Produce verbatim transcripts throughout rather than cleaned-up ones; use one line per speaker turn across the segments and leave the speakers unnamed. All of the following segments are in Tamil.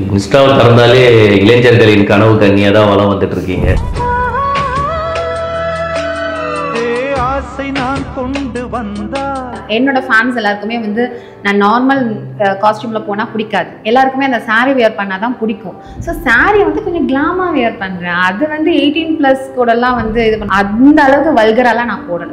இன்ஸ்டாவை திறந்தாலே இளைஞர்களின் கனவு கண்ணியாக தான் வளம் வந்துட்டு இருக்கீங்க.
என்னோட ஃபேன்ஸ் எல்லாருக்குமே வந்து நான் நார்மல் காஸ்டியூமில் போனால் பிடிக்காது. எல்லாருக்குமே அந்த சாரீ வியர் பண்ணால் தான் பிடிக்கும். ஸோ சாரீ வந்து கொஞ்சம் கிளாமாக வியர் பண்ணுறேன். அது வந்து எயிட்டீன் ப்ளஸ் கூடலாம் வந்து இது பண்ண அந்த அளவுக்கு வல்கரெல்லாம் நான் போடலை.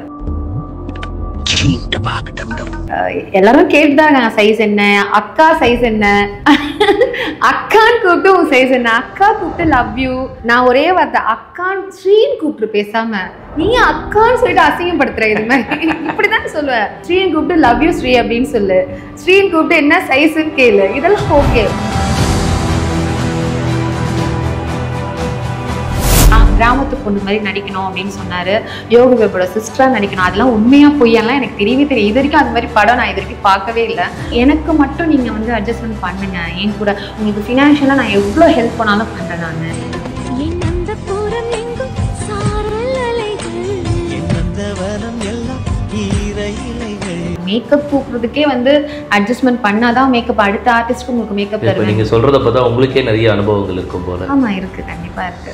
எல்லாரும் கேட்டுதாங்க சைஸ் என்ன, அக்கா சைஸ் என்ன, அக்கான்னு கூப்பிட்டு உன் சைஸ் என்ன, அக்கா கூப்பிட்டு லவ் யூ. நான் ஒரே வார்த்தை அக்கான் ஸ்ரீன்னு கூப்பிட்டு பேசாம நீ அக்கான்னு சொல்லிட்டு அசிங்கப்படுத்துற. இது மாதிரி இப்படிதான் சொல்லுவேன். ஸ்ரீன்னு கூப்பிட்டு லவ் யூ ஸ்ரீ அப்படின்னு சொல்லு, ஸ்ரீன்னு கூப்பிட்டு என்ன சைஸ்ன்னு கேளு, இதெல்லாம் ஓகே. கிராமத்து பொண்ணு மாதிரி நடிக்கணும் அப்படின்னு சொன்னாரு. யோகி பாபுவோட சிஸ்டரா நடிக்கணும். அதெல்லாம் உண்மையா பொய்யெல்லாம் எனக்கு தெரியவே தெரியும். இது வரைக்கும் அந்த மாதிரி படம் நான் இது வரைக்கும் பார்க்கவே இல்லை. எனக்கு மட்டும் நீங்க வந்து அட்ஜஸ்ட்மெண்ட் பண்ணுங்க. என் கூட உங்களுக்கு ஃபினான்ஷியலா நான் எவ்வளோ ஹெல்ப் பண்ணாலும் பண்றேன். நான் மேக்கப் கூப்பிடுறதுக்கே வந்து அட்ஜஸ்ட்மெண்ட் பண்ணாதான் மேக்கப் அடுத்த ஆர்டிஸ்ட்க்கு உங்களுக்கு மேக்கப் தருவேன்.
நீங்க சொல்றத பார்த்தா உங்களுக்கே நிறைய அனுபவங்கள் இருக்கும் போல.
ஆமா இருக்கு, கண்டிப்பா இருக்கு.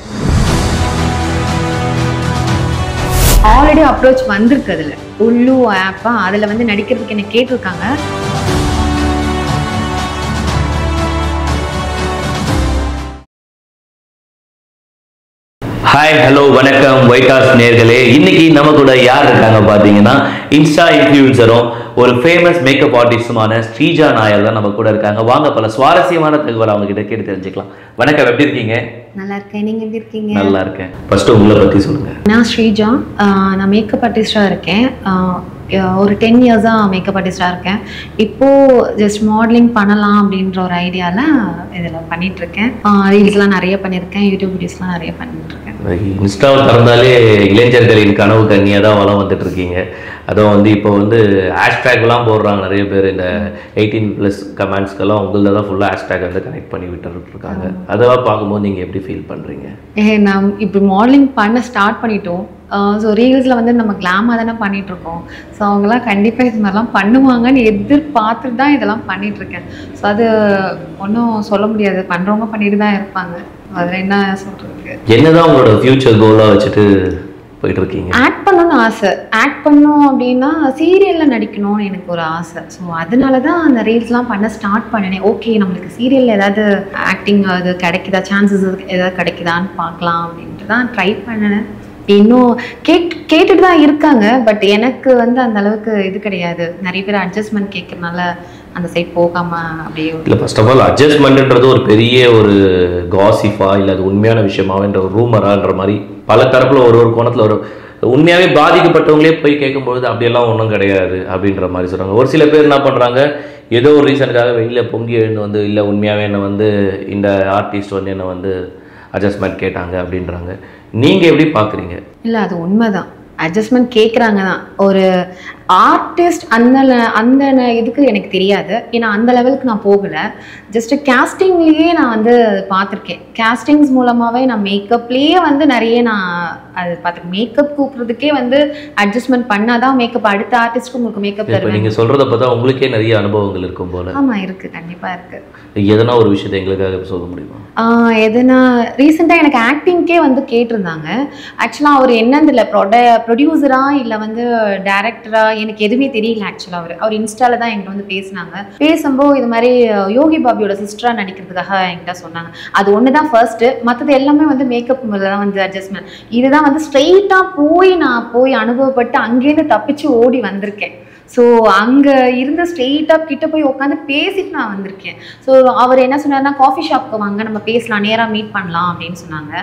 ஆல்ரெடி அப்ரோச் வந்திருக்கு. அதுல உள்ளு ஆப்பா அதுல வந்து நடிக்கிறதுக்கு என்ன கேட்டிருக்காங்க.
ஹாய், ஹலோ, வணக்கம் ஒயிட்டாஸ் நேர்களே. இன்னைக்கு நம்ம கூட யார் இருக்காங்க பார்த்தீங்கன்னா இன்ஸ்டா இன்ஃப்ளூயன்சரும் ஒரு ஃபேமஸ் மேக்கப் ஆர்டிஸ்டுமான ஸ்ரீஜா நாயர் தான் நம்ம கூட இருக்காங்க. வாங்க பல சுவாரஸ்யமான தகவல் அவங்க கிட்ட கேட்டு தெரிஞ்சுக்கலாம். வணக்கம், எப்படி இருக்கீங்க?
நல்லா இருக்கேன், நீங்க எப்படி இருக்கீங்க?
நல்லா இருக்கேன். ஃபர்ஸ்ட் உங்களை பத்தி சொல்லுங்க.
நான் ஸ்ரீஜா, நான் மேக்கப் ஆர்டிஸ்டா இருக்கேன். ஒரு டென் இயர்ஸாக மேக்கப் ஆர்டிஸ்டாக இருக்கேன். இப்போது ஜஸ்ட் மாடலிங் பண்ணலாம் அப்படின்ற ஒரு ஐடியாவில் இதில் பண்ணிகிட்ருக்கேன். ரீல்ஸ்லாம் நிறைய பண்ணியிருக்கேன், யூடியூப் வீடியோஸ்லாம் நிறைய பண்ணிட்டுருக்கேன்.
இன்ஸ்டாவை திறந்தாலே இளைஞர்களின் கனவு கண்ணியாக தான் வளம் வந்துட்டு இருக்கீங்க. அதுவும் வந்து இப்போ வந்து ஹேஷ்டேக்லாம் போடுறாங்க நிறைய பேர். இந்த எயிட்டீன் ப்ளஸ் கமெண்ட்ஸ்க்கெல்லாம் உங்களில் தான் ஃபுல்லாக ஹேஷ்டேக் வந்து கனெக்ட் பண்ணி விட்டுருக்காங்க. அதெல்லாம் பார்க்கும்போது நீங்கள் எப்படி ஃபீல் பண்ணுறீங்க?
ஏ நான் இப்போ மாடலிங் பண்ண ஸ்டார்ட் பண்ணிட்டோம். ஸோ ரீல்ஸில் வந்து நம்ம கிளாமாக தானே பண்ணிகிட்ருக்கோம். ஸோ அவங்களாம் கண்டிப்பாக இது மாதிரிலாம் பண்ணுவாங்கன்னு எதிர்பார்த்துட்டு தான் இதெல்லாம் பண்ணிகிட்ருக்கேன். ஸோ அது ஒன்றும் சொல்ல முடியாது, பண்ணுறவங்க பண்ணிட்டு தான் இருப்பாங்க. அதில் என்ன சொல்கிறதுக்கு?
என்னதான் உங்களோட ஃப்யூச்சர் கோலாக வச்சுட்டு போயிட்டு இருக்கீங்க?
ஆக்ட் பண்ணணும்னு ஆசை. ஆக்ட் பண்ணோம் அப்படின்னா சீரியலில் நடிக்கணும்னு எனக்கு ஒரு ஆசை. ஸோ அதனால தான் அந்த ரீல்ஸ்லாம் பண்ண ஸ்டார்ட் பண்ணினேன். ஓகே, நம்மளுக்கு சீரியலில் ஏதாவது ஆக்டிங் அது கிடைக்குதா, சான்சஸ் ஏதாவது கிடைக்குதான்னு பார்க்கலாம் அப்படின்ட்டு தான் ட்ரை பண்ணினேன். இன்னும் கேட் கேட்டுட்டு தான் இருக்காங்க. பட் எனக்கு வந்து அந்த அளவுக்கு இது கிடையாது. நிறைய பேர் அட்ஜஸ்ட்மெண்ட் கேட்கறதுனால அந்த சைட் போகாம அப்படியே
இல்லை. ஃபர்ஸ்ட் ஆஃப் ஆல் அட்ஜஸ்ட்மெண்ட்ன்றது ஒரு பெரிய ஒரு காசிஃபா இல்லை அது உண்மையான விஷயமாவன்ற ஒரு ரூமரான்ற மாதிரி பல தரப்பில் ஒரு ஒரு கோணத்தில் ஒரு உண்மையாகவே பாதிக்கப்பட்டவங்களே போய் கேட்கும்பொழுது அப்படியெல்லாம் ஒன்றும் கிடையாது அப்படின்ற மாதிரி சொல்கிறாங்க. ஒரு சில பேர் என்ன பண்ணுறாங்க, ஏதோ ஒரு ரீசனுக்காக வெளியில் பொங்கி எழுந்து வந்து இல்லை உண்மையாகவே என்னை வந்து இந்த ஆர்டிஸ்ட் வந்து என்னை வந்து அட்ஜஸ்ட்மெண்ட் கேட்டாங்க அப்படின்றாங்க. நீங்கள் எப்படி பார்க்குறீங்க?
இல்லை, அது உண்மைதான். அட்ஜஸ்ட்மெண்ட் கேட்குறாங்க தான். ஒரு ஆர்டிஸ்ட் அந்த அந்த இதுக்கு எனக்கு தெரியாது. ஏன்னா அந்த லெவலுக்கு நான் போகலை. ஜஸ்ட்டு கேஸ்டிங்லேயே நான் வந்து பார்த்துருக்கேன். கேஸ்டிங்ஸ் மூலமாகவே நான் மேக்கப்லேயே வந்து நிறைய நான் அது பார்த்துருக்கேன். மேக்கப் கூப்பிட்றதுக்கே வந்து அட்ஜஸ்ட்மெண்ட் பண்ணால் தான் மேக்கப் அடுத்த ஆர்டிஸ்ட்க்கு உங்களுக்கு மேக்கப் தருவேன்.
நீங்கள் சொல்கிறத பார்த்தா உங்களுக்கே நிறைய அனுபவங்கள் இருக்கும் போல.
ஆமாம் இருக்குது, கண்டிப்பாக இருக்குது.
எதனா ஒரு விஷயத்தை எங்களுக்காக சொல்ல முடியுமா?
எதுனா ரீசெண்டாக எனக்கு ஆக்டிங்க்கே வந்து கேட்டிருந்தாங்க. ஆக்சுவலாக அவர் என்னன்னு இல்லை, ப்ரொட ப்ரொடியூசரா இல்லை வந்து டைரக்டரா எனக்கு எதுவுமே தெரியல. ஆக்சுவலாக அவர் அவர் இன்ஸ்டால தான் என்கிட்ட வந்து பேசினாங்க. பேசும்போது இது மாதிரி யோகி பாபியோட சிஸ்டரா நடிக்கிறதுக்காக என்கிட்ட சொன்னாங்க. அது ஒன்று தான் ஃபர்ஸ்ட்டு. மற்றது எல்லாமே வந்து மேக்கப் தான் வந்து அட்ஜஸ்ட்மெண்ட். இதுதான் வந்து ஸ்ட்ரெயிட்டாக போய் நான் போய் அனுபவப்பட்டு அங்கேருந்து தப்பிச்சு ஓடி வந்திருக்கேன். ஸோ அங்கே இருந்த ஸ்ட்ரெயிட்டாக கிட்ட போய் உட்காந்து பேசிட்டு நான் வந்திருக்கேன். ஸோ அவர் என்ன சொன்னார்னா, காஃபி ஷாப்புக்கு வாங்க, நம்ம பேசலாம், நேராக மீட் பண்ணலாம் அப்படின்னு சொன்னாங்க.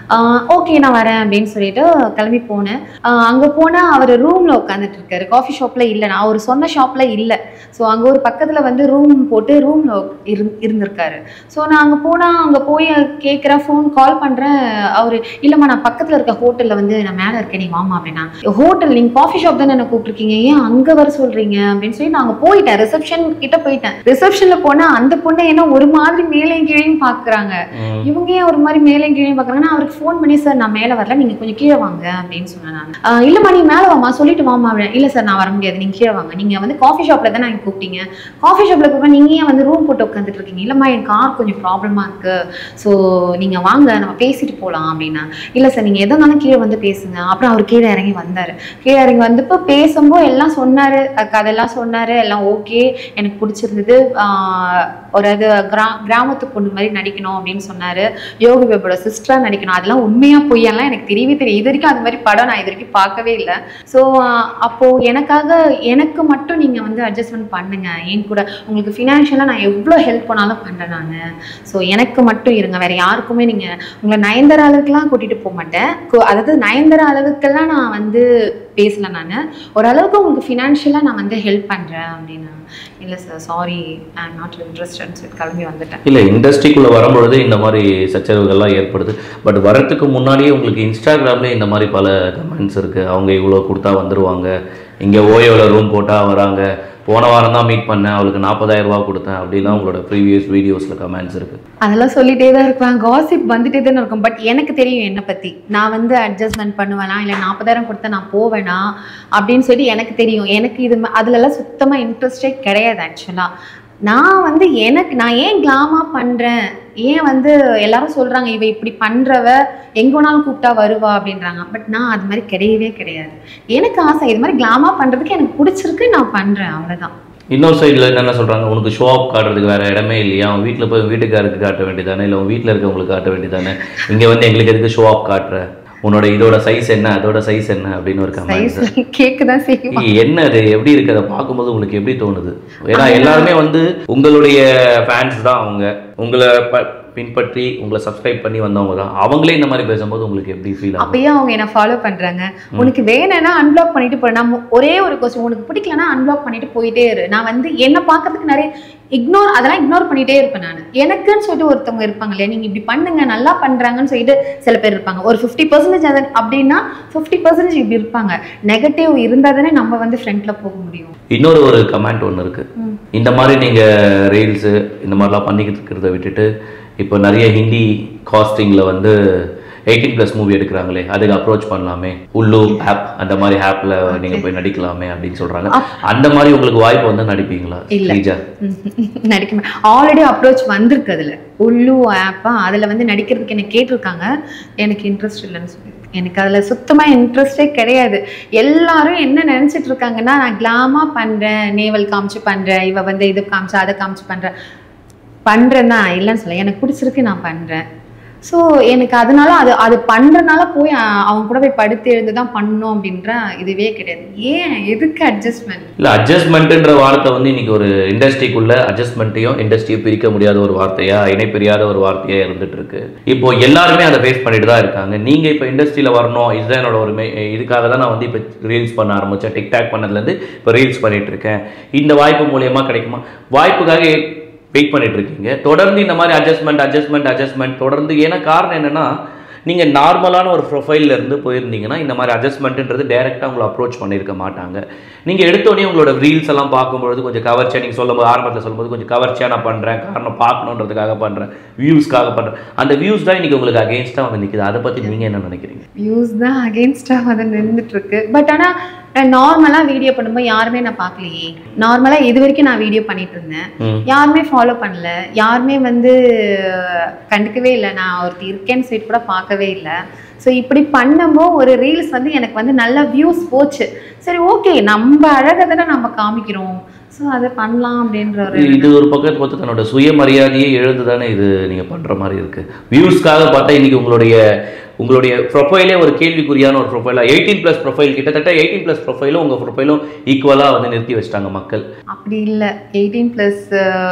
ஓகே நான் வரேன் அப்படின்னு சொல்லிட்டு கிளம்பி போனேன். அங்கே போனால் அவர் ரூமில் உட்காந்துட்டு இருக்காரு. காஃபி ஷாப்பில் இல்லை, நான் அவர் சொன்ன ஷாப்பில் இல்லை. ஸோ அங்கே ஒரு பக்கத்தில் வந்து ரூம் போட்டு ரூமில் இரு இருந்திருக்காரு. ஸோ நான் அங்கே போனால் அங்கே போய் கேட்குறேன், ஃபோன் கால் பண்ணுறேன். அவர் இல்லைம்மா நான் பக்கத்தில் இருக்க ஹோட்டலில் வந்து நான் மேலே இருக்கேன், நீ வாமா அப்படின்னா. ஹோட்டல் நீங்கள் காஃபி ஷாப் தானே என்ன கூப்பிட்ருக்கீங்க, ஏன் அங்கே வர சொல்கிறீங்க அப்படின்னு சொல்லி நான் அங்கே போயிட்டேன். ரிசப்ஷன் கிட்ட போயிட்டேன். ரிசப்ஷனில் போனால் அந்த பொண்ணை ஏன்னா ஒரு மாதிரி மேலே கீழையும் பார்க்குறாங்க. இவங்க ஏன் ஒரு மாதிரி மேலே கீழையும் பார்க்குறாங்கன்னா, அவருக்கு ஃபோன் பண்ணி சார் நான் மேலே வரல நீங்கள் கொஞ்சம் கீழே வாங்க அப்படின்னு சொன்னேன் நான். இல்லைம்மா நீ மேலே வாமா சொல்லிட்டு வாமா அப்படின்னு. இல்லை சார் நான் வர முடியாது, நீங்கள் கீழே வாங்க, நீங்கள் வந்து காஃபி ஷாப்பில் தான் நான் கூப்பிட்டீங்க, காஃபி ஷாப்பில் கூப்பிட்டா நீங்கள் ஏன் வந்து ரூம் போட்டு உட்காந்துட்டு இருக்கீங்க? இல்லைம்மா என் கார் கொஞ்சம் ப்ராப்ளமாக இருக்குது, ஸோ நீங்கள் வாங்க நம்ம பேசிட்டு போகலாம் அப்படின்னா. இல்லை சார் நீங்கள் எதனாலும் கீழே வந்து பேசுங்க. அப்புறம் அவர் கீழே இறங்கி வந்தார். கீழே இறங்கி வந்தப்போ பேசும்போது எல்லாம் சொன்னார், கதையெல்லாம் சொன்னார், எல்லாம் ஓகே எனக்கு பிடிச்சிருந்தது, ஒரு அது கிரா கிராமத்து பொண்ணு மாதிரி நடிக்கணும் அப்படின்னு சொன்னார், யோகி பாபுவோட சிஸ்டராக நடிக்கணும், அதெல்லாம் உண்மையாக பொய்யெல்லாம் எனக்கு தெரியவே தெரியும். இது வரைக்கும் அது மாதிரி படம் நான் இது வரைக்கும் பார்க்கவே இல்லை. ஸோ அப்போது எனக்காக எனக்கு மட்டும் நீங்கள் வந்து அட்ஜஸ்ட்மெண்ட் பண்ணுங்கள், என் கூட உங்களுக்கு ஃபினான்ஷியலாக நான் எவ்வளோ ஹெல்ப் பண்ணாலும் பண்ணுறேன் நான். ஸோ எனக்கு மட்டும் இருங்க, வேறு யாருக்குமே நீங்கள் உங்களை நயன்தாரா அளவுக்குலாம் கூட்டிகிட்டு போக மாட்டேன். அதாவது நயன்தாரா அளவுக்கெல்லாம் நான் வந்து பேசலை, நான் ஓரளவுக்கு உங்களுக்கு ஃபினான்ஷியலாக நான் வந்து ஹெல்ப் பண்ணுறேன் அப்படின்னு. இல்லை sir sorry I am not interested சொல்லி கிளம்பி வந்துட்டேன்.
இல்லை இண்டஸ்ட்ரிக்குள்ளே வரும்பொழுது இந்த மாதிரி சச்சரவுகள்லாம் ஏற்படுது. பட் வரத்துக்கு முன்னாடியே உங்களுக்கு இன்ஸ்டாகிராம்லேயே இந்த மாதிரி பல கமெண்ட்ஸ் இருக்குது. அவங்க இவ்வளோ கொடுத்தா வந்துடுவாங்க, இங்கே ஓயோவில் ரூம் போட்டால் வராங்க, போன வாரம் தான் மீட் பண்ணேன் அவளுக்கு நாற்பதாயிரம் ரூபா கொடுத்தேன் அப்படிலாம் உங்களோட ப்ரீவியஸ் வீடியோஸில் கமெண்ட்ஸ் இருக்குது.
அதெல்லாம் சொல்லிட்டே தான் இருப்பேன், காசிப் வந்துட்டே தானே இருக்கும். பட் எனக்கு தெரியும் என்னை பற்றி, நான் வந்து அட்ஜஸ்ட்மெண்ட் பண்ணுவேனா இல்லை நாற்பதாயிரம் கொடுத்தா நான் போவேனா அப்படின்னு சொல்லி எனக்கு தெரியும். எனக்கு இது அதுலலாம் சுத்தமாக இன்ட்ரெஸ்டே கிடையாது. ஆக்சுவலாக நான் வந்து எனக்கு நான் ஏன் கிளாமா பண்ணுறேன், ஏன் வந்து எல்லாரும் சொல்கிறாங்க இவ இப்படி பண்ணுறவ எங்கே வேணாலும் கூப்பிட்டா வருவா அப்படின்றாங்க. பட் நான் அது மாதிரி கிடையவே கிடையாது. எனக்கு ஆசை இது மாதிரி கிளாமா பண்ணுறதுக்கு எனக்கு பிடிச்சிருக்கு, நான் பண்ணுறேன், அவ்வளோதான்.
இன்னொரு சைடில் என்னென்ன சொல்கிறாங்க, உனக்கு ஷோ ஆஃப் காட்டுறதுக்கு வேறு இடமே இல்லையா, அவன் வீட்டில் போய் வீட்டுக்காருக்கு காட்ட வேண்டியதானே, இல்லை உன் வீட்டில் இருக்கவங்களுக்கு காட்ட வேண்டியதானே, இங்கே வந்து எங்களுக்கு எதுக்கு ஷோ ஆஃப் காட்டுற, உன்னோட இதோட சைஸ் என்ன அதோட சைஸ் என்ன அப்படின்னு ஒரு கமெண்ட்
கேக்குதான் செய்யும்.
என்ன அது எப்படி இருக்கு, அதை பார்க்கும்போது உங்களுக்கு எப்படி தோணுது? ஏன்னா எல்லாருமே வந்து உங்களுடைய ஃபேன்ஸ் தான், அவங்க உங்களை பின்பற்றி உங்களை சப்ஸ்கிரைப் பண்ணி வந்தவங்க தான், அவங்களே இந்த மாதிரி பேசும்போது உங்களுக்கு எப்படி ஃபீல் ஆகும்?
அப்பயே அவங்க என்ன ஃபாலோ பண்றாங்க, உனக்கு வேணும்னா அன்பிளாக் பண்ணிட்டு போற, நம்ம ஒரே ஒரு கொஸ்டின், உனக்கு பிடிக்கலன்னா அன்பிளாக் பண்ணிட்டு போயிட்டே இரு. நான் வந்து என்ன பார்க்கறதுக்கு நிறைய இக்னோர் அதெல்லாம் இக்னோர் பண்ணிட்டே இருப்பேன் நான். எனக்குன்னு சொல்லிட்டு ஒருத்தவங்க இருப்பாங்க இல்லையா, நீங்க இப்படி பண்ணுங்க நல்லா பண்றாங்கன்னு சொல்லிட்டு சில பேர் இருப்பாங்க. ஒரு ஃபிஃப்டி பர்சன்டேஜ் அது அப்படின்னா ஃபிஃப்டி பர்சன்டேஜ் இப்படி இருப்பாங்க. நெகட்டிவ் இருந்தா தானே நம்ம வந்து ஃப்ரண்ட்ல போக முடியும்.
இன்னொரு ஒரு கமெண்ட் ஒன்று இருக்கு, இந்த மாதிரி நீங்க ரீல்ஸ் இந்த மாதிரிலாம் பண்ணிக்கிட்டு இருக்கிறத விட்டுட்டு இப்போ நிறைய ஹிந்தி காஸ்டிங்கில் வந்து எயிட்டீன் ப்ளஸ் மூவி எடுக்கிறாங்களே, அதுக்கு அப்ரோச் பண்ணலாமே, உள்ளு ஆப் அந்த மாதிரி ஆப்பில் நீங்கள் போய் நடிக்கலாமே அப்படின்னு சொல்கிறாங்க. அந்த மாதிரி உங்களுக்கு வாய்ப்பு வந்து நடிப்பீங்களா?
இல்லை நடிக்க ஆல்ரெடி அப்ரோச் வந்திருக்கு, அதில் உள்ளு ஆப்பா அதில் வந்து நடிக்கிறதுக்கு என்ன கேட்டிருக்காங்க. எனக்கு இன்ட்ரெஸ்ட் இல்லைன்னு சொல்லி, எனக்கு அதில் சுத்தமாக இன்ட்ரெஸ்டே கிடையாது. எல்லாரும் என்ன நினச்சிட்டு இருக்காங்கன்னா நான் கிளாமா பண்ணுறேன், நேவல் காமிச்சு பண்ணுறேன், இவ வந்து இது காமிச்சு அதை காமிச்சு பண்ணுறேன் பண்ணுறேன் தான், இல்லைன்னு சொல்ல, எனக்கு பிடிச்சிருக்கு நான் பண்ணுறேன். ஸோ எனக்கு அதனால அது அது பண்ணுறதுனால போய் அவங்க கூட போய் படுத்து எழுந்து தான் பண்ணணும் அப்படின்ற இதுவே கிடையாது. ஏன் எதுக்கு அட்ஜஸ்ட்மெண்ட்?
இல்லை அட்ஜஸ்ட்மெண்ட்டுன்ற வார்த்தை வந்து இன்னைக்கு ஒரு இண்டஸ்ட்ரிக்குள்ள அட்ஜஸ்ட்மெண்ட்டையும் இண்டஸ்ட்ரியும் பிரிக்க முடியாத ஒரு வார்த்தையா, இணைப்பிரியாத ஒரு வார்த்தையாக இருந்துட்டு இருக்கு. இப்போ எல்லாருமே அதை ஃபேஸ் பண்ணிட்டு தான் இருக்காங்க. நீங்கள் இப்போ இண்டஸ்ட்ரியில் வரணும், இதுதான் என்னோட ஒரு மே இதுக்காக தான் நான் வந்து இப்போ ரீல்ஸ் பண்ண ஆரம்பித்தேன். டிக்டாக் பண்ணதுலேருந்து இப்போ ரீல்ஸ் பண்ணிட்டு இருக்கேன். இந்த வாய்ப்பு மூலியமாக கிடைக்குமா? வாய்ப்புக்காக வெயிட் பண்ணிட்டு இருக்கீங்க. தொடர்ந்து இந்த மாதிரி அட்ஜஸ்ட்மெண்ட் அட்ஜஸ்ட்மெண்ட் அட்ஜஸ்ட்மெண்ட் தொடர்ந்து. ஏன்னா காரணம் என்னன்னா, நீங்கள் நார்மலான ஒரு ப்ரொஃபைலில் இருந்து போயிருந்தீங்கன்னா இந்த மாதிரி அட்ஜஸ்ட்மெண்ட்டுன்றது டேரெக்டாக உங்களை அப்ரோச் பண்ணியிருக்க மாட்டாங்க. நீங்கள் எடுத்தோடனே உங்களோட ரீல்ஸ் எல்லாம் பார்க்கும்பொழுது கொஞ்சம் கவர்ச்சியாக, நீங்கள் சொல்லும்போது ஆரம்பத்தில் சொல்லும்போது கொஞ்சம் கவர்ச்சியாக நான் பண்ணுறேன், காரணம் பார்க்கணுன்றதுக்காக பண்ணுறேன், வியூஸ்க்காக பண்ணுறேன். அந்த வியூஸ் தான் இன்றைக்கி உங்களுக்கு அகெயின்ஸ்டாக வந்து நிற்குது. அதை பற்றி நீங்கள் என்ன நினைக்கிறீங்க?
வியூஸ் தான் அகெயின்ஸ்டாக வந்து நின்றுட்டு இருக்கு. பட் ஆனால் நான் நார்மலாக வீடியோ பண்ணும்போது யாருமே நான் பார்க்கலையே. நார்மலாக இது வரைக்கும் நான் வீடியோ பண்ணிட்டு இருந்தேன், யாருமே ஃபாலோ பண்ணல, யாருமே வந்து கண்டுக்கவே இல்லை, நான் ஒருத்தி இருக்கேன்னு சொல்லிட்டு கூட பார்க்கவே இல்லை. ஸோ இப்படி பண்ணும்போது ஒரு ரீல்ஸ் வந்து எனக்கு வந்து நல்ல வியூஸ் போச்சு. சரி ஓகே, நம்ம அழகை தானே நம்ம காமிக்கிறோம், ஸோ அதை பண்ணலாம் அப்படின்ற ஒரு
இது ஒரு பக்கத்தை பார்த்து தன்னோட சுயமரியாதையே எழுந்து தானே இது நீங்கள் பண்ணுற மாதிரி இருக்குது. வியூஸ்க்காக பார்த்தா இன்றைக்கி உங்களுடைய உங்களுடைய ப்ரொஃபைலே ஒரு கேள்விக்குறியான ஒரு ப்ரொஃபைலாக, எயிட்டீன் ப்ளஸ் ப்ரொஃபைல், கிட்டத்தட்ட எயிட்டீன் ப்ளஸ் ப்ரொஃபைலும் உங்கள் ப்ரொஃபைலும் ஈக்குவலாக வந்து நிறுத்தி வச்சிட்டாங்க மக்கள்.
அப்படி இல்லை, எயிட்டீன் ப்ளஸ்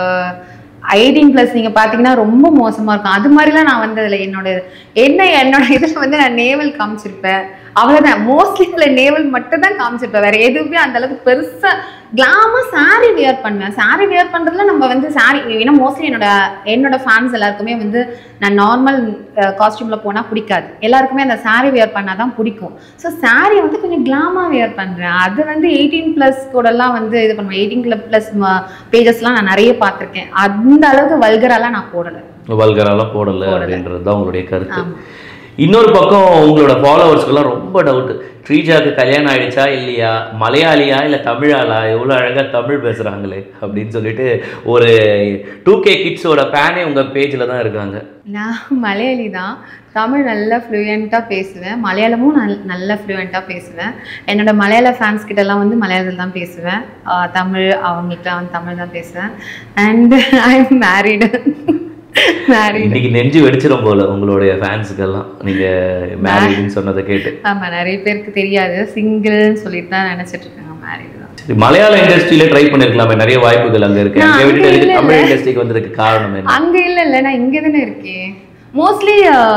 எயிட்டீன் ப்ளஸ் நீங்கள் பார்த்தீங்கன்னா ரொம்ப மோசமாக இருக்கும். அது மாதிரிலாம் நான் வந்து அதில் என்னோட என்ன என்னோட இதில் வந்து நான் நேவல் காமிச்சிருப்பேன், அவ்வளோதான். மோஸ்ட்லி அதில் நேவல் மட்டும் தான் காமிச்சிருப்பேன், வேறு எதுவுமே அந்தளவுக்கு பெருசாக கிளாமாக சாரீ வியர் பண்ணுவேன். சாரீ வியர் பண்ணுறதுல நம்ம வந்து சாரீ, ஏன்னா மோஸ்ட்லி என்னோட என்னோட ஃபேன்ஸ் எல்லாருக்குமே வந்து நான் நார்மல் காஸ்டியூமில் போனால் பிடிக்காது, எல்லாருக்குமே அந்த சாரீ வியர் பண்ணால் தான் பிடிக்கும். ஸோ சாரீ வந்து கொஞ்சம் கிளாமாக வியர் பண்ணுறேன். அது வந்து எயிட்டீன் ப்ளஸ் கூடலாம் வந்து இது பண்ணுவேன். எயிட்டீன் ப்ளஸ் பேஜஸ்லாம் நான் நிறைய பார்த்துருக்கேன். அந்த அளவுக்கு வல்கராலாம் நான் போடலை,
வல்கராலாம் போடலை அப்படின்றது தான் உங்களுடைய கருத்து. இன்னொரு பக்கம் உங்களோட ஃபாலோவர்ஸ்க்கெல்லாம் ரொம்ப டவுட்டு, ஸ்ரீஜாவுக்கு கல்யாணம் ஆயிடுச்சா இல்லையா, மலையாளியா இல்லை தமிழாளா, எவ்வளோ அழகாக தமிழ் பேசுகிறாங்களே அப்படின்னு சொல்லிட்டு ஒரு டூ கே கிட்ஸோட ஃபேனே உங்கள் பேஜில் தான் இருக்காங்க.
நான் மலையாளி தான், தமிழ் நல்லா ஃப்ளூயண்ட்டாக பேசுவேன், மலையாளமும் நல் நல்லா ஃப்ளூயண்ட்டாக பேசுவேன். என்னோட மலையாள ஃபேன்ஸ் கிட்டலாம் வந்து மலையாளத்தில் தான் பேசுவேன், தமிழ் அவங்ககிட்ட வந்து தமிழ் தான் பேசுவேன். And I am married.
இன்னைக்கு நெஞ்சு வெடிச்சிடும் போல உங்களுடைய ஃபேன்ஸுக்கெல்லாம் நீங்க மேரிட்னு சொன்னதை கேட்டு.
ஆமா, நிறைய பேருக்கு தெரியாது, சிங்கிள்னு சொல்லிட்டு தான் நினைச்சிட்டு இருக்காங்க மேரிட் தான்.
சரி, மலையாள இண்டஸ்ட்ரியில ட்ரை பண்ணிருக்கலாமே, நிறைய வாய்ப்புகள் அங்க இருக்கு. அங்க விட்டுட்டு தமிழ் இண்டஸ்ட்ரிக்கு வந்ததுக்கு காரணம் என்ன?
அங்க இல்ல இல்ல நான் இங்க தானே இருக்கேன். மோஸ்ட்லி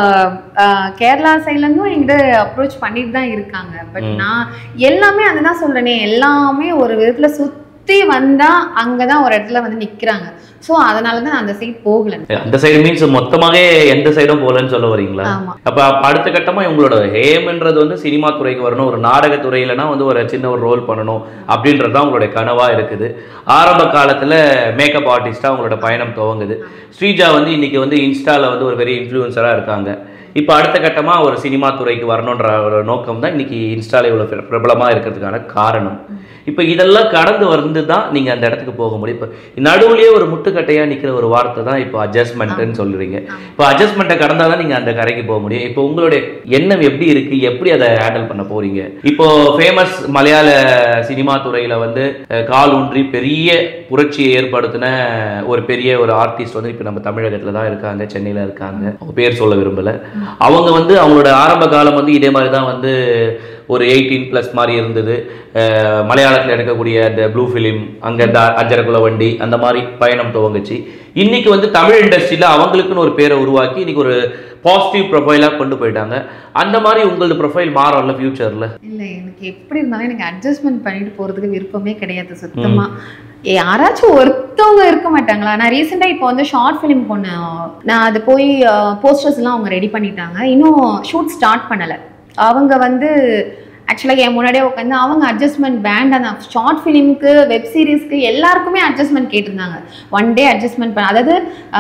கேரளா சைட்லேருந்தும் என்கிட்ட அப்ரோச் பண்ணிட்டு தான் இருக்காங்க. பட் நான் எல்லாமே அதுதான் சொல்றேனே, எல்லாமே ஒரு விதத்துல சுத்தி வந்தா அங்கதான் ஒரு இடத்துல வந்து நிக்கிறாங்க. ஸோ அதனால தான் அந்த சைடு போகல.
அந்த சைடு மீன்ஸ் மொத்தமாகவே எந்த சைடும் போகலன்னு சொல்ல வரீங்களா? அப்போ அடுத்த கட்டமாக உங்களோட ஏம்ன்றது வந்து சினிமா துறைக்கு வரணும், ஒரு நாடக துறையிலனா வந்து ஒரு சின்ன ஒரு ரோல் பண்ணணும் அப்படின்றது தான் உங்களுடைய கனவாக இருக்குது. ஆரம்ப காலத்தில் மேக்கப் ஆர்டிஸ்டாக உங்களோட பயணம் துவங்குது. ஸ்ரீஜா வந்து இன்னைக்கு வந்து இன்ஸ்டாவில் வந்து ஒரு பெரிய இன்ஃப்ளூயன்சராக இருக்காங்க. இப்போ அடுத்த கட்டமாக ஒரு சினிமா துறைக்கு வரணுன்ற ஒரு நோக்கம் தான் இன்னைக்கு இன்ஸ்டாவில் இவ்வளோ பிரபலமாக இருக்கிறதுக்கான காரணம். இப்போ இதெல்லாம் கடந்து வந்து தான் நீங்கள் அந்த இடத்துக்கு போக முடியும். இப்போ நடுவுலேயே ஒரு முட்டுக்கட்டையாக நிற்கிற ஒரு வார்த்தை தான் இப்போ அட்ஜஸ்ட்மெண்ட்டுன்னு சொல்லுறீங்க. இப்போ அட்ஜஸ்ட்மெண்ட்டை கடந்தால் தான் நீங்கள் அந்த கரைக்கு போக முடியும். இப்போ உங்களுடைய எண்ணம் எப்படி இருக்குது, எப்படி அதை ஹேண்டில் பண்ண போகிறீங்க? இப்போ ஃபேமஸ் மலையாள சினிமா துறையில் வந்து கால் ஊன்றி பெரிய புரட்சியை ஏற்படுத்தின ஒரு பெரிய ஒரு ஆர்டிஸ்ட் வந்து இப்போ நம்ம தமிழகத்தில் தான் இருக்காங்க, சென்னையில் இருக்காங்க. அவங்க பேர் சொல்ல விரும்பலை. அவங்க வந்து அவங்களோட ஆரம்ப காலம் வந்து இதே மாதிரி தான் வந்து ஒரு எயிட்டீன் ப்ளஸ் மாதிரி இருந்தது. மலையாளத்தில் எடுக்கக்கூடிய அந்த ப்ளூ ஃபிலிம், அங்கே இந்த அஞ்சரக்குல வண்டி, அந்த மாதிரி பயணம் துவங்குச்சு. இன்னைக்கு வந்து தமிழ் இண்டஸ்ட்ரியில் அவங்களுக்குன்னு ஒரு பேரை உருவாக்கி இன்னைக்கு ஒரு பாசிட்டிவ் ப்ரொஃபைலாக கொண்டு போயிட்டாங்க. அந்த மாதிரி உங்களது ப்ரொஃபைல் மாறல ஃபியூச்சரில்?
இல்லை, எனக்கு எப்படி இருந்தாலும் எனக்கு அட்ஜஸ்ட்மெண்ட் பண்ணிட்டு போகிறதுக்கு விருப்பமே கிடையாது சுத்தமாக. யாராச்சும் ஒருத்தவங்க இருக்க மாட்டாங்களா? நான் ரீசெண்டாக இப்போ வந்து ஷார்ட் ஃபிலிம் போனேன், நான் அது போய் போஸ்டர்ஸ்லாம் அவங்க ரெடி பண்ணிட்டாங்க, இன்னும் ஷூட் ஸ்டார்ட் பண்ணலை. அவங்க வந்து ஆக்சுவலாக என் முன்னாடியே உட்காந்து அவங்க அட்ஜஸ்ட்மெண்ட் வேண்டாம் தான், ஷார்ட் ஃபிலிமுக்கு வெப் சீரிஸ்க்கு எல்லாருக்குமே அட்ஜஸ்ட்மெண்ட் கேட்டிருந்தாங்க. ஒன் டே அட்ஜஸ்ட்மெண்ட் பண்ண, அதாவது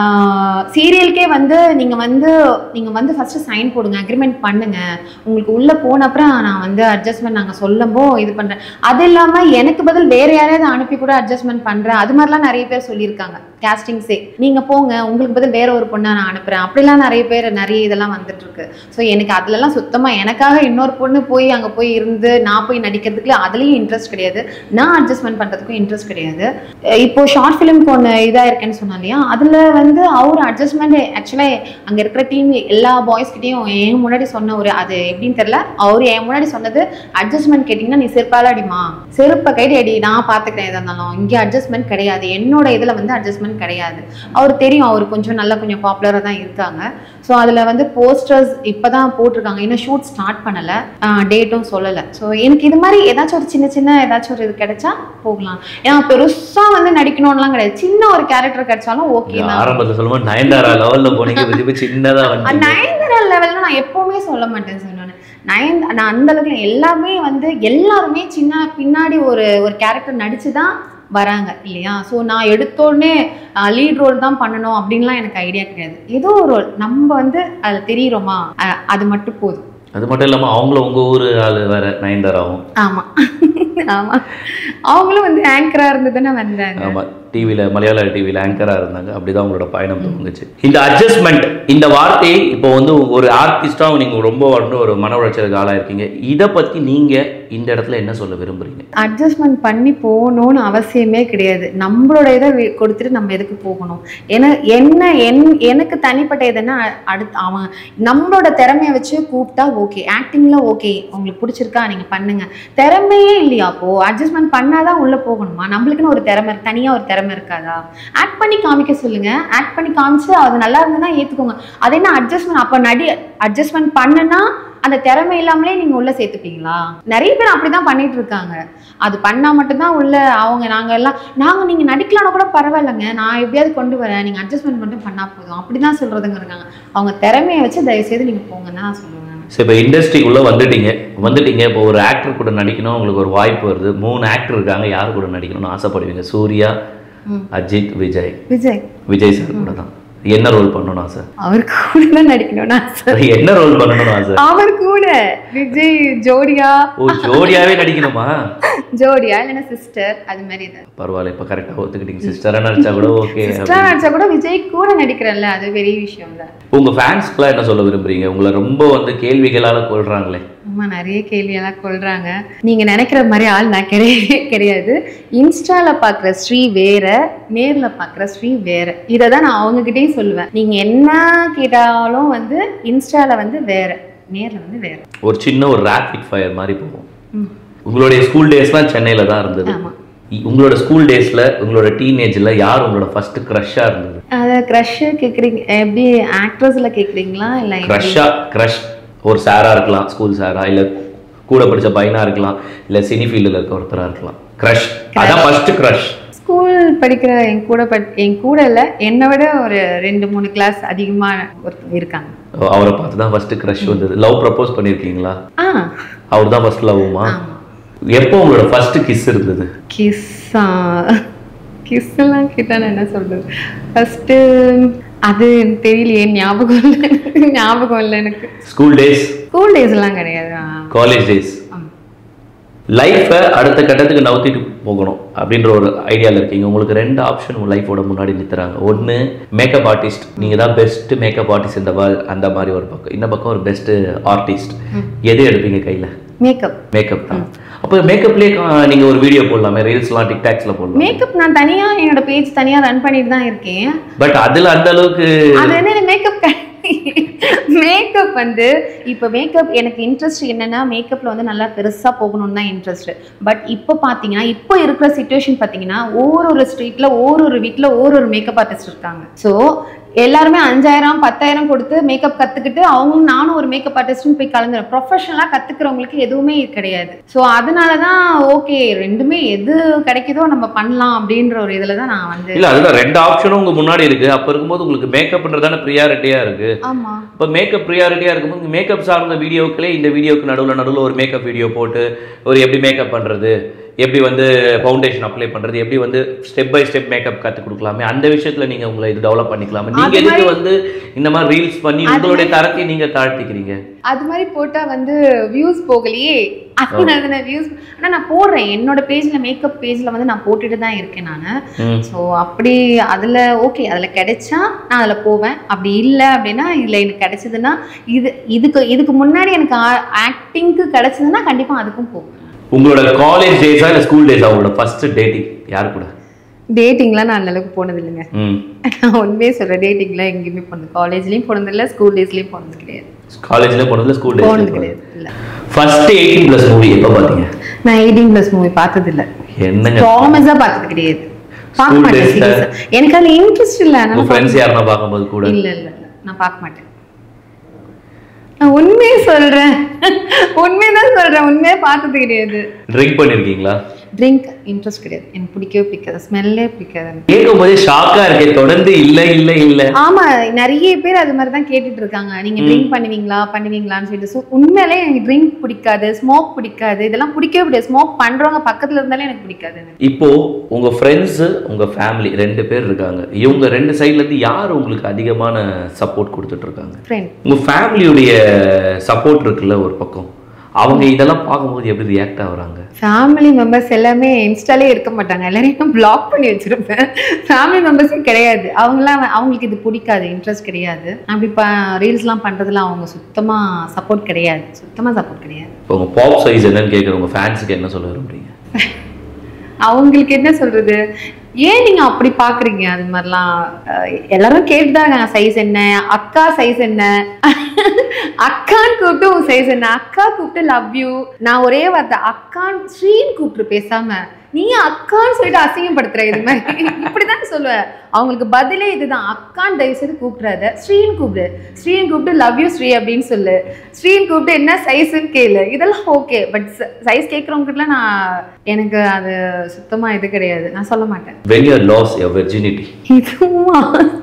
சீரியலுக்கே வந்து நீங்கள் வந்து நீங்கள் வந்து ஃபஸ்ட்டு சைன் போடுங்க, அக்ரிமெண்ட் பண்ணுங்கள், உங்களுக்கு உள்ளே போன அப்புறம் நான் வந்து அட்ஜஸ்ட்மெண்ட் நாங்கள் சொல்லம்போ இது பண்ணுறேன். அது இல்லாமல் எனக்கு பதில் வேறு யாரையாவது அனுப்பி கூட அட்ஜஸ்ட்மெண்ட் பண்ணுறேன், அது மாதிரிலாம் நிறைய பேர் சொல்லியிருக்காங்க. கேஸ்டிங்ஸே நீங்கள் போங்க, உங்களுக்கு பதில் வேற ஒரு பொண்ணை நான் அனுப்புகிறேன், அப்படிலாம் நிறைய பேர் நிறைய இதெல்லாம் வந்துட்டு இருக்கு. ஸோ எனக்கு அதுலலாம் சுத்தமாக எனக்காக இன்னொரு பொண்ணு போய் அங்கே போய் இருந்து நான் போய் நடிக்கிறதுக்குள்ள அதுலேயும் இன்ட்ரெஸ்ட் கிடையாது, நான் அட்ஜஸ்ட்மெண்ட் பண்ணுறதுக்கும் இன்ட்ரெஸ்ட் கிடையாது. இப்போ ஷார்ட் ஃபிலிம்க்கு ஒன்று இதாக இருக்கேன்னு சொன்னா இல்லையா, அதில் வந்து அவர் அட்ஜஸ்ட்மெண்ட் ஆக்சுவலாக அங்கே இருக்கிற டீம் எல்லா பாய்ஸ்கிட்டையும் என் முன்னாடி சொன்ன ஒரு, அது எப்படின்னு தெரியல, அவர் என் முன்னாடி சொன்னது அட்ஜஸ்ட்மெண்ட் கேட்டிங்கன்னா நீ செருப்பால அடிமா, செருப்பை கைடி அடி, நான் பார்த்துக்கிறேன் எதாக இருந்தாலும், இங்கே அட்ஜஸ்ட்மெண்ட் கிடையாது, என்னோட இதில் வந்து அட்ஜஸ்ட்மெண்ட் கிடையாது. அவர் தெரியும், அவர் கொஞ்சம் நல்லா கொஞ்சம் பாப்புலராக தான் இருக்காங்க. ஸோ அதில் வந்து போஸ்டர்ஸ் இப்போ தான் போட்டிருக்காங்க, இன்னும் ஷூட் ஸ்டார்ட் பண்ணலை, டேட்டும் சொல்லலை. ஸோ எனக்கு இது மாதிரி ஏதாச்சும் ஒரு சின்ன சின்ன ஏதாச்சும் ஒரு இது கிடைச்சா போகலாம். ஏன்னா பெருசாக வந்து நடிக்கணும்லாம் கிடையாது, சின்ன ஒரு கேரக்டர் கிடைச்சாலும் ஓகே தான்.
ஆரம்பத்தில் சொல்லும்போது நயன்தாரா லெவலில் போனீங்க, சின்னதாக
நயன்தாரா லெவலில் நான் எப்போவுமே சொல்ல மாட்டேன் சொன்னேன். நயன் நான் அந்த அளவுக்கு எல்லாமே வந்து எல்லாருமே சின்ன பின்னாடி ஒரு ஒரு கேரக்டர் நடிச்சு தான் வராங்க இல்லையா. ஸோ நான் எடுத்தோடனே லீட் ரோல் தான் பண்ணணும் அப்படின்லாம் எனக்கு ஐடியா கிடையாது. ஏதோ ஒரு ரோல் நம்ம வந்து அதில் தெரியுறோமா அது மட்டும் போதும்.
அது மட்டும் இல்லாமல் அவங்களும் உங்கள் ஊர் ஆள் வேற நயன்தாராவும்.
ஆமாம் ஆமாம், அவங்களும் வந்து ஆங்கராக இருந்து தானே வந்தாங்க.
ஆமாம், டிவியில் மலையாள டிவியில் ஆங்கராக இருந்தாங்க. அப்படிதான் அவங்களோட பயணம் தோணுச்சு. இந்த அட்ஜஸ்ட்மெண்ட் இந்த வார்த்தையை இப்போ வந்து ஒரு ஆர்டிஸ்டாக நீங்கள் ரொம்ப வந்து ஒரு மன உளைச்சலுக்கு ஆளாக இருக்கீங்க. இதை பற்றி நீங்கள் இந்த இடத்துல என்ன சொல்ல விரும்புறீங்க?
அட்ஜஸ்ட்மெண்ட் பண்ணி போகணும்னு அவசியமே கிடையாது. நம்மளோட இதை கொடுத்துட்டு நம்ம எதுக்கு போகணும்? ஏன்னா என்ன என் எனக்கு தனிப்பட்ட எதுன்னா அடுத்து அவன் நம்மளோட திறமையை வச்சு கூப்பிட்டா ஓகே, ஆக்டிங்கில் ஓகே, உங்களுக்கு பிடிச்சிருக்கா நீங்கள் பண்ணுங்க. திறமையே இல்லையா அப்போ அட்ஜஸ்ட்மெண்ட் பண்ணாதான் உள்ளே போகணுமா? நம்மளுக்குன்னு ஒரு திறமை, தனியாக ஒரு திறமை இருக்காதா? ஆக்ட் பண்ணி காமிக்க சொல்லுங்க, ஆக்ட் பண்ணி காமிச்சு அது நல்லா இருந்ததுன்னா ஏற்றுக்கோங்க. அது என்ன அட்ஜஸ்ட்மெண்ட்? அப்போ நடி அட்ஜஸ்ட்மெண்ட் பண்ணுனா அந்த திறமை இல்லாமலே நீங்க உள்ள சேர்த்துப்பீங்களா? நிறைய பேர் அப்படிதான் பண்ணிட்டு இருக்காங்க. அது பண்ணா மட்டும்தான் உள்ள அவங்க நாங்க எல்லாம் நாங்க நீங்க நடிக்கலாம்னா கூட பரவாயில்லைங்க, நான் எப்படியாவது கொண்டு வரேன், நீங்க அட்ஜஸ்ட்மெண்ட் மட்டும் பண்ணா போதும், அப்படிதான் சொல்றதுங்க இருக்காங்க. அவங்க திறமையை வச்சு தயவு செய்து நீங்க போங்கன்னு தான் நான் சொல்லுவேன்.
சரி, இப்போ இண்டஸ்ட்ரிக்குள்ளே வந்துட்டீங்க வந்துட்டீங்க இப்போ ஒரு ஆக்டர் கூட நடிக்கணும், உங்களுக்கு ஒரு வாய்ப்பு வருது. மூணு ஆக்டர் இருக்காங்க, யார் கூட நடிக்கணும்னு ஆசைப்படுவீங்க? சூர்யா, அஜித், விஜய்.
விஜய்
விஜய் சார் கூட தான். என்ன ரோல் பண்ணணும் ஆசை?
அவர் கூட தான் நடிக்கணும்னு ஆசை.
என்ன ரோல் பண்ணணும் ஆசை?
அவர் கூட விஜய் ஜோடியா.
ஓ, ஜோடியாவே நடிக்கணுமா?
ஜோடியா இல்லைன்னா சிஸ்டர் அது மாதிரி தான்.
பரவாயில்ல, இப்போ கரெக்டாக ஒத்துக்கிட்டீங்க. சிஸ்டரா நடிச்சா கூட ஓகே.
சிஸ்டரா நடிச்சா கூட விஜய் கூட நடிக்கிறேன்ல, அது பெரிய விஷயம் இல்லை.
உங்க ஃபேன்ஸ்க்குலாம் என்ன சொல்ல விரும்புறீங்க? உங்களை ரொம்ப வந்து கேள்விகளால கொள்றாங்களே.
ஆமா, நிறைய கேள்வியெல்லாம் கொள்றாங்க. நீங்க நினைக்கிற மாதிரி ஆள் நான் கிடையவே கிடையாது. இன்ஸ்டால பாக்குற ஸ்ரீ வேற, நேர்ல பாக்குற ஸ்ரீ வேற. இதை தான் நான் அவங்க கிட்டயும் சொல்லுவேன். நீங்க என்ன கேட்டாலும் வந்து இன்ஸ்டால வந்து வேற, நேர்ல வந்து வேற.
ஒரு சின்ன ஒரு ரேபிட் ஃபயர் மாதிரி போகும். உங்களுடைய ஸ்கூல் டேஸ்லாம் சென்னையில தான் இருந்தது. உங்களோட ஸ்கூல் டேஸ்ல, உங்களோட டீனேஜ்ல யார் உங்களோட ஃபர்ஸ்ட் க்ரஷ்ஷா இருந்தது? அத
க்ரஷ் கேக்குறீங்க எப்படி, ஆக்ட்ரஸ்ல கேக்குறீங்களா இல்ல
க்ரஷ்ஷா? க்ரஷ் ஒரு சாரா இருக்கலாம், ஸ்கூல் சாரா, இல்ல கூட படிச்ச பையனா இருக்கலாம், இல்ல சினி ஃபீல்ட்ல இருக்க ஒருத்தரா இருக்கலாம். க்ரஷ், அதான் ஃபர்ஸ்ட் க்ரஷ்.
ஸ்கூல் படிக்கிற என் கூட என் கூட இல்லை, என்னை விட ஒரு ரெண்டு மூணு கிளாஸ் அதிகமாக ஒருத்தர் இருக்காங்க.
அவரை பார்த்து தான் ஃபர்ஸ்ட் க்ரஷ் வந்தது. லவ் ப்ரப்போஸ் பண்ணியிருக்கீங்களா?
ஆ,
அவர் தான் ஃபர்ஸ்ட் லவ்மா? எப்போ உங்களோட ஃபர்ஸ்ட் கிஸ் இருந்தது?
கிஸ்ஸா? கிஸ் எல்லாம் கேட்டா நான் என்ன சொல்றது? ஃபர்ஸ்ட் அது தெரியலையே, ஞாபகம் இல்லை, ஞாபகம் இல்லை எனக்கு.
School days?
ஸ்கூல் டேஸ் எல்லாம் கிடையாது,
காலேஜ் டேஸ். லைஃபை அடுத்த கட்டத்துக்கு நவுத்திட்டு போகணும் அப்படின்ற ஒரு ஐடியாவில் இருக்கீங்க. உங்களுக்கு ரெண்டு ஆப்ஷன் உங்கள் லைஃபோட முன்னாடி நிறுத்துறாங்க. ஒன்று மேக்கப் ஆர்டிஸ்ட், நீங்கள் தான் பெஸ்ட் மேக்கப் ஆர்டிஸ்ட் இந்த வேர்ல்ட், அந்த மாதிரி ஒரு பக்கம். இந்த பக்கம் ஒரு பெஸ்ட் ஆர்டிஸ்ட். எது எடுப்பீங்க கையில்?
மேக்கப்.
மேக்கப் தான். அப்போ மேக்கப்லேயே நீங்கள் ஒரு வீடியோ போடலாமே, ரீல்ஸ்லாம் டிக்டாக்ஸில் போடலாம்.
மேக்கப் நான் தனியாக என்னோட பேஜ் தனியாக ரன் பண்ணிட்டு தான் இருக்கேன்.
பட் அதில் அந்த அளவுக்கு
அது என்ன மேக்கப் மேக்கப் வந்து இப்போ மேக்கப் எனக்கு இன்ட்ரெஸ்ட் என்னன்னா, மேக்கப்ல வந்து நல்லா பெருசா போகணும்னு தான் இன்ட்ரெஸ்ட். பட் இப்போ பார்த்தீங்கன்னா, இப்போ இருக்கிற சிச்சுவேஷன் பார்த்தீங்கன்னா, ஒவ்வொரு ஒரு ஸ்ட்ரீட்ல ஒவ்வொரு ஒரு வீட்டில் ஒவ்வொரு ஒரு மேக்கப் ஆர்டிஸ்ட் இருக்காங்க. ஸோ எல்லாருமே அஞ்சாயிரம் பத்தாயிரம் கொடுத்து மேக்கப் கற்றுக்கிட்டு அவங்களும் நானும் ஒரு மேக்கப் ஆர்டிஸ்ட்னு போய் கலந்துடும். ப்ரொஃபஷனலாக கற்றுக்கிறவங்களுக்கு எதுவுமே கிடையாது. ஸோ அதனால தான் ஓகே, ரெண்டுமே எது கிடைக்குதோ நம்ம பண்ணலாம் அப்படின்ற ஒரு இதில் தான் நான் வந்து.
இல்லை, அதுதான் ரெண்டு ஆப்ஷனும் உங்கள் முன்னாடி இருக்குது. அப்போ இருக்கும்போது உங்களுக்கு மேக்கப்ன்றதான ப்ரியாரிட்டியாக இருக்குது.
ஆமாம்,
இப்போ மேக்கப் ப்ரியாரிட்டியாக இருக்கும்போது மேக்கப் சார்ந்த வீடியோக்களே இந்த வீடியோக்கு நடுவில் நடுவில் ஒரு மேக்கப் வீடியோ போட்டு ஒரு எப்படி மேக்கப் பண்ணுறது, எப்படி வந்து ஃபவுண்டேஷன் அப்ளை பண்ணுறது, எப்படி வந்து ஸ்டெப் பை ஸ்டெப் மேக்கப் கற்றுக் கொடுக்கலாமே, அந்த விஷயத்தில் நீங்கள் உங்களை இது டெவலப் பண்ணிக்கலாமே. நீங்கள் எதுக்கு வந்து இந்த மாதிரி ரீல்ஸ் பண்ணி உங்களுடைய தரத்தை நீங்கள் தாழ்த்திக்கிறீங்க?
அது மாதிரி போட்டால் வந்து வியூஸ் போகலையே, அதனால வியூஸ். ஆனால் நான் போடுறேன் என்னோட பேஜில், மேக்கப் பேஜில் வந்து நான் போட்டுட்டு தான் இருக்கேன் நான். ஸோ அப்படி அதில் ஓகே, அதில் கிடைச்சா நான் அதில் போவேன். அப்படி இல்லை அப்படின்னா இதில் எனக்கு கிடைச்சதுன்னா, இது இதுக்கு இதுக்கு முன்னாடி எனக்கு ஆக்டிங்க்கு கிடைச்சதுன்னா கண்டிப்பாக அதுக்கும் போவேன்.
உங்களோட காலேஜ் டேஸா இல்லை ஸ்கூல் டேஸா உங்களோட ஃபர்ஸ்ட் டேட்டிங் யார் கூட?
டேட்டிங்லாம் நான் அந்த அளவுக்கு போனது இல்லைங்க. நான் உண்மையே சொல்கிறேன், டேட்டிங்லாம் எங்கேயுமே போனது, காலேஜ்லேயும் போனதில்லை, ஸ்கூல் டேஸ்லேயும் போனது கிடையாது.
காலேஜ்லேயும் போனதில்லை, ஸ்கூல் டேஸ்
போனது கிடையாது. இல்லை.
ஃபர்ஸ்ட் எயிட்டீன் ப்ளஸ் மூவி எப்போ பார்த்தீங்க?
நான் எயிட்டீன் ப்ளஸ் மூவி பார்த்ததில்லை.
என்னங்க?
ப்ராமிஸாக பார்த்தது கிடையாது. பார்க்க மாட்டேன், எனக்கு அதில் இன்ட்ரெஸ்ட் இல்லை.
உங்கள் ஃப்ரெண்ட்ஸ் யாருன்னா பார்க்கும்போது கூட?
இல்லை இல்லை இல்லை, நான் பார்க்க மாட்டேன். நான் உண்மையே சொல்றேன், உண்மைதான் சொல்றேன், உண்மையே பார்த்தது கிடையாது.
ட்ரிங்க் பண்ணிருக்கீங்களா?
ட்ரிங்க் இன்ட்ரெஸ்ட் கிடையாது, எனக்கு பிடிக்கவே பிடிக்காது, ஸ்மெல்லே பிடிக்காது.
கேட்கும் போதே ஷாக்கா இருக்கே, தொடர்ந்து இல்ல இல்ல இல்ல.
ஆமா, நிறைய பேர் அது மாதிரி தான் கேட்டுட்டு இருக்காங்க, நீங்க ட்ரிங்க் பண்ணுவீங்களா பண்ணுவீங்களான்னு சொல்லிட்டு. ஸோ உண்மையிலே எனக்கு ட்ரிங்க் பிடிக்காது, ஸ்மோக் பிடிக்காது, இதெல்லாம் பிடிக்கவே பிடிக்காது. ஸ்மோக் பண்றவங்க பக்கத்துல இருந்தாலே எனக்கு பிடிக்காது.
இப்போ உங்க ஃப்ரெண்ட்ஸ், உங்க ஃபேமிலி ரெண்டு பேர் இருக்காங்க. இவங்க ரெண்டு சைட்ல இருந்து யார் உங்களுக்கு அதிகமான சப்போர்ட் கொடுத்துட்டு இருக்காங்க?
ஃப்ரெண்ட்.
உங்க ஃபேமிலியுடைய சப்போர்ட் இருக்குல்ல ஒரு பக்கம், அவங்க இதெல்லாம் பார்க்கும்போது எப்படி ரியாக்ட் ஆகுறாங்க?
ஃபேமிலி மெம்பர்ஸ் எல்லாமே இன்ஸ்டாலே இருக்க மாட்டாங்க, எல்லாரையும் பிளாக் பண்ணி வச்சிருப்பேன். ஃபேமிலி மெம்பர்ஸும் கிடையாது, அவங்களாம் அவங்களுக்கு இது பிடிக்காது, இன்ட்ரெஸ்ட் கிடையாது. அப்படி இப்போ ரீல்ஸ்லாம் பண்ணுறதுலாம் அவங்க சுத்தமாக சப்போர்ட் கிடையாது, சுத்தமாக சப்போர்ட் கிடையாது.
இப்போ உங்கள் பாப் சைஸ் என்னன்னு கேட்குற உங்கள் ஃபேன்ஸுக்கு என்ன சொல்ல விரும்புறீங்க?
அவங்களுக்கு என்ன சொல்றது, ஏன் நீங்க அப்படி பாக்குறீங்க? அது மாதிரிலாம் எல்லாரும் கேட்டுதான், சைஸ் என்ன, அக்கா சைஸ் என்ன, அக்கான்னு கூப்பிட்டு உன் சைஸ் என்ன, அக்கா கூப்பிட்டு லவ் யூ. நான் ஒரே வார்த்தை அக்கான் ஸ்ரீன்னு கூப்பிட்டு பேசாம நீ அக்கான்னு சொல்லிட்டு அசிங்கப்படுத்துற, இது மாதிரி இப்படிதான் சொல்லுவேன். அவங்களுக்கு பதிலே இதுதான், அக்கான் தயவு செய்து கூப்பிடாத, ஸ்ரீன்னு கூப்பிடு, ஸ்ரீன்னு கூப்பிட்டு லவ் யூ ஸ்ரீ அப்படின்னு சொல்லு, ஸ்ரீன்னு கூப்பிட்டு என்ன சைஸ்ன்னு கேளு, இதெல்லாம் ஓகே. பட் சைஸ் கேட்கறவங்ககிட்ட நான் எனக்கு அது சுத்தமா இது கிடையாது, நான் சொல்ல மாட்டேன்.
When you lost your virginity?
இதுவா?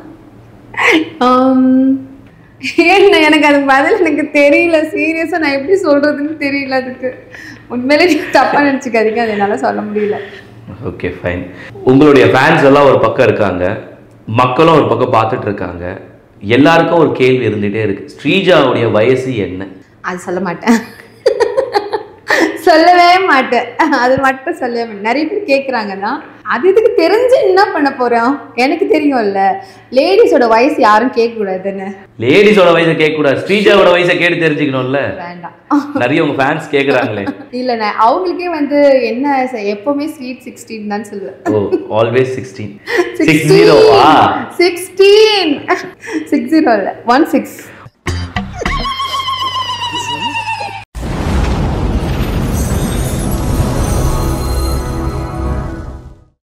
ஏன்னா எனக்கு அது பதில் எனக்கு தெரியல, சீரியஸா நான் எப்படி சொல்றதுன்னு தெரியல. அதுக்கு உண்மையிலே தப்பா நினைச்சுக்காதீங்க, அது என்னால சொல்ல முடியல.
Okay fine. உங்களுடைய ஃபேன்ஸ் எல்லாம் ஒரு பக்கம் இருக்காங்க, மக்களும் ஒரு பக்கம் பார்த்துட்டு இருக்காங்க. எல்லாருக்கும் ஒரு கேள்வி இருந்துகிட்டே இருக்கு, ஸ்ரீஜாவுடைய வயசு என்ன?
அது சொல்ல மாட்டேன், சொல்லவே மாட்டேன், அது மட்டும் சொல்லவே மாட்டேன். நிறைய பேர் கேட்குறாங்க தான், அது இதுக்கு தெரிஞ்சு என்ன பண்ண போகிறோம், எனக்கு தெரியும்ல. லேடிஸோட வயசு யாரும் கேட்கக்கூடாதுன்னு.
லேடிஸோட வயசை கேட்கக்கூடாது, ஸ்ரீஜாவோட வயசை கேட்டு தெரிஞ்சுக்கணும்ல.
வேண்டாம்,
நிறைய உங்க ஃபேன்ஸ் கேட்குறாங்களே.
இல்லைண்ணே, அவங்களுக்கே வந்து என்ன எப்பவுமே ஸ்வீட் சிக்ஸ்டீன் தான் சொல்லுவேன்.
Oh, always sixteen.
Sixteen six zero இல்லை ஒன் சிக்ஸ்